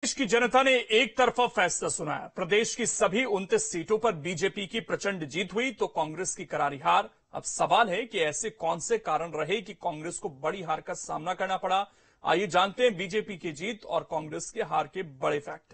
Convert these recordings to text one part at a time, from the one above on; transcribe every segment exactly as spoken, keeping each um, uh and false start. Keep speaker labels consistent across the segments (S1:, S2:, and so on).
S1: प्रदेश की जनता ने एक तरफा फैसला सुनाया। प्रदेश की सभी उनतीस सीटों पर बीजेपी की प्रचंड जीत हुई तो कांग्रेस की करारी हार। अब सवाल है कि ऐसे कौन से कारण रहे कि कांग्रेस को बड़ी हार का सामना करना पड़ा। आइए जानते हैं बीजेपी की जीत और कांग्रेस के हार के बड़े फैक्टर।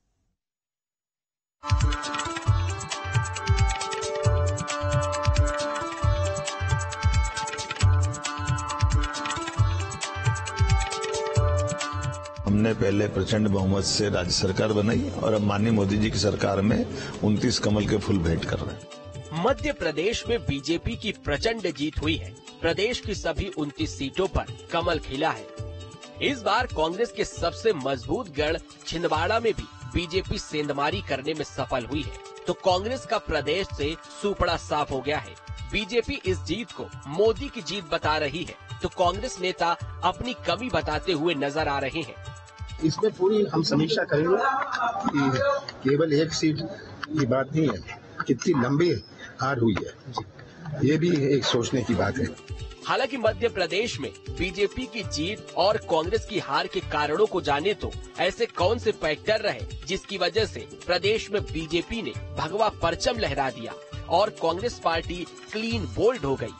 S2: हमने पहले प्रचंड बहुमत से राज्य सरकार बनाई और अब माननीय मोदी जी की सरकार में उनतीस कमल के फूल भेंट कर रहे हैं।
S3: मध्य प्रदेश में बीजेपी की प्रचंड जीत हुई है। प्रदेश की सभी उनतीस सीटों पर कमल खिला है। इस बार कांग्रेस के सबसे मजबूत गढ़ छिंदवाड़ा में भी बीजेपी सेंधमारी करने में सफल हुई है तो कांग्रेस का प्रदेश से सुपड़ा साफ हो गया है। बीजेपी इस जीत को मोदी की जीत बता रही है तो कांग्रेस नेता अपनी कमी बताते हुए नजर आ रहे हैं।
S4: इसमें पूरी हम समीक्षा करेंगे कि केवल एक सीट की बात नहीं है, कितनी लंबी हार हुई है, ये भी एक सोचने की बात है।
S3: हालांकि मध्य प्रदेश में बीजेपी की जीत और कांग्रेस की हार के कारणों को जाने तो ऐसे कौन से फैक्टर रहे जिसकी वजह से प्रदेश में बीजेपी ने भगवा परचम लहरा दिया और कांग्रेस पार्टी क्लीन बोल्ड हो गई।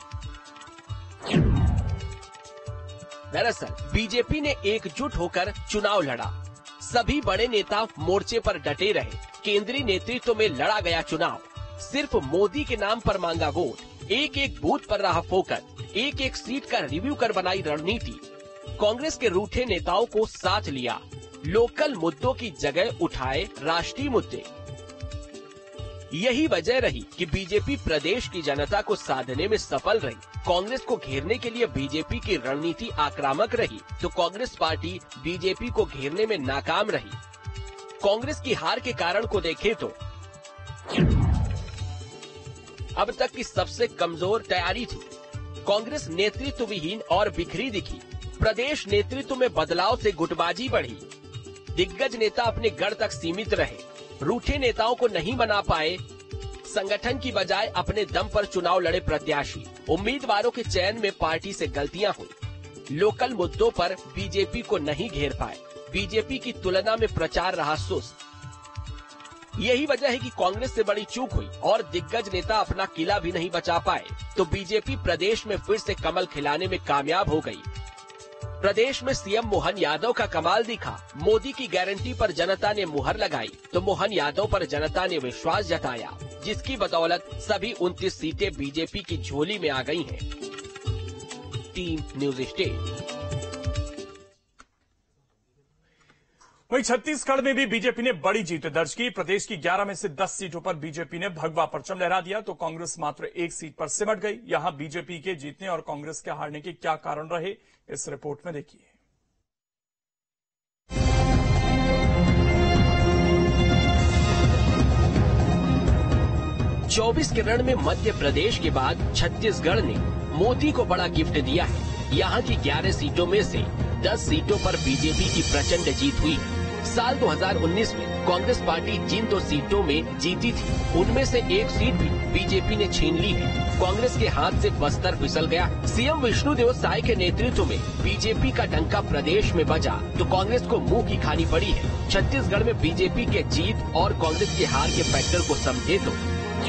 S3: दरअसल बीजेपी ने एकजुट होकर चुनाव लड़ा। सभी बड़े नेता मोर्चे पर डटे रहे। केंद्रीय नेतृत्व में लड़ा गया चुनाव। सिर्फ मोदी के नाम पर मांगा वोट। एक एक बूथ पर रहा फोकस। एक एक सीट का रिव्यू कर बनाई रणनीति। कांग्रेस के रूठे नेताओं को साथ लिया। लोकल मुद्दों की जगह उठाए राष्ट्रीय मुद्दे। यही वजह रही कि बीजेपी प्रदेश की जनता को साधने में सफल रही। कांग्रेस को घेरने के लिए बीजेपी की रणनीति आक्रामक रही तो कांग्रेस पार्टी बीजेपी को घेरने में नाकाम रही। कांग्रेस की हार के कारण को देखें तो अब तक की सबसे कमजोर तैयारी थी। कांग्रेस नेतृत्व विहीन और बिखरी दिखी। प्रदेश नेतृत्व में बदलाव से गुटबाजी बढ़ी। दिग्गज नेता अपने गढ़ तक सीमित रहे। रूठे नेताओं को नहीं बना पाए। संगठन की बजाय अपने दम पर चुनाव लड़े प्रत्याशी। उम्मीदवारों के चयन में पार्टी से गलतियां हुई। लोकल मुद्दों पर बीजेपी को नहीं घेर पाए। बीजेपी की तुलना में प्रचार रहा सुस्त। यही वजह है कि कांग्रेस से बड़ी चूक हुई और दिग्गज नेता अपना किला भी नहीं बचा पाए तो बीजेपी प्रदेश में फिर से कमल खिलाने में कामयाब हो गई। प्रदेश में सीएम मोहन यादव का कमाल दिखा। मोदी की गारंटी पर जनता ने मुहर लगाई तो मोहन यादव पर जनता ने विश्वास जताया, जिसकी बदौलत सभी उनतीस सीटें बीजेपी की झोली में आ गई हैं। Team news state.
S1: वहीं छत्तीसगढ़ में भी बीजेपी ने बड़ी जीत दर्ज की। प्रदेश की ग्यारह में से दस सीटों पर बीजेपी ने भगवा परचम लहरा दिया तो कांग्रेस मात्र एक सीट पर सिमट गई। यहां बीजेपी के जीतने और कांग्रेस के हारने के क्या कारण रहे, इस रिपोर्ट में देखिए।
S3: चौबीस के रण में मध्य प्रदेश के बाद छत्तीसगढ़ ने मोदी को बड़ा गिफ्ट दिया है। यहाँ की ग्यारह सीटों में से दस सीटों पर बीजेपी की प्रचंड जीत हुई है। साल दो हज़ार उन्नीस में कांग्रेस पार्टी जिन दो सीटों में जीती थी उनमें से एक सीट भी बीजेपी ने छीन ली है। कांग्रेस के हाथ से बस्तर फिसल गया। सीएम विष्णुदेव साय के नेतृत्व में बीजेपी का डंका प्रदेश में बजा तो कांग्रेस को मुंह की खानी पड़ी है। छत्तीसगढ़ में बीजेपी के जीत और कांग्रेस के हार के फैक्टर को समझे तो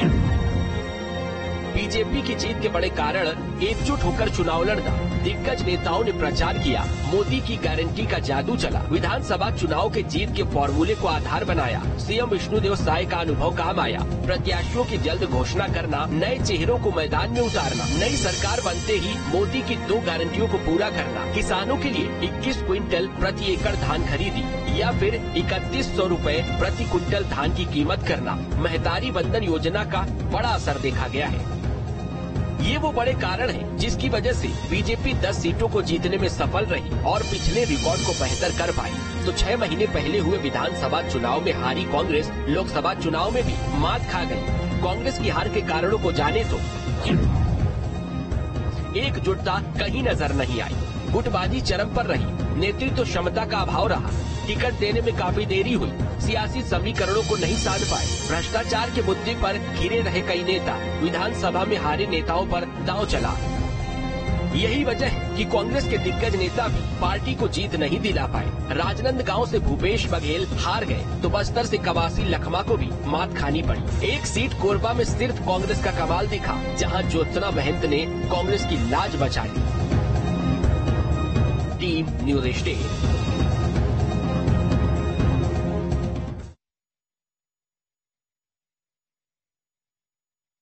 S3: बीजेपी की जीत के बड़े कारण एकजुट होकर चुनाव लड़ना। दिग्गज नेताओं ने प्रचार किया। मोदी की गारंटी का जादू चला। विधानसभा चुनाव के जीत के फॉर्मूले को आधार बनाया। सीएम विष्णुदेव साय का अनुभव काम आया। प्रत्याशियों की जल्द घोषणा करना, नए चेहरों को मैदान में उतारना, नई सरकार बनते ही मोदी की दो गारंटियों को पूरा करना, किसानों के लिए इक्कीस क्विंटल प्रति एकड़ धान खरीदी या फिर इकतीस सौ रूपए प्रति क्विंटल धान की कीमत करना। महतारी बंधन योजना का बड़ा असर देखा गया है। ये वो बड़े कारण हैं जिसकी वजह से बीजेपी दस सीटों को जीतने में सफल रही और पिछले रिकॉर्ड को बेहतर कर पाई। तो छह महीने पहले हुए विधानसभा चुनाव में हारी कांग्रेस लोकसभा चुनाव में भी मात खा गई। कांग्रेस की हार के कारणों को जाने तो एकजुटता कहीं नजर नहीं आई। गुटबाजी चरम पर रही। नेतृत्व क्षमता का अभाव रहा। टिकट देने में काफी देरी हुई। सियासी समीकरणों को नहीं साध पाए। भ्रष्टाचार के मुद्दे पर घिरे रहे कई नेता। विधानसभा में हारे नेताओं पर दांव चला। यही वजह है कि कांग्रेस के दिग्गज नेता भी पार्टी को जीत नहीं दिला पाए। राजनांदगांव से भूपेश बघेल हार गए तो बस्तर से कवासी लखमा को भी मात खानी पड़ी। एक सीट कोरबा में सिर्फ कांग्रेस का कमाल दिखा, जहां ज्योत्सना महंत ने कांग्रेस की लाज बचा ली। Team news state.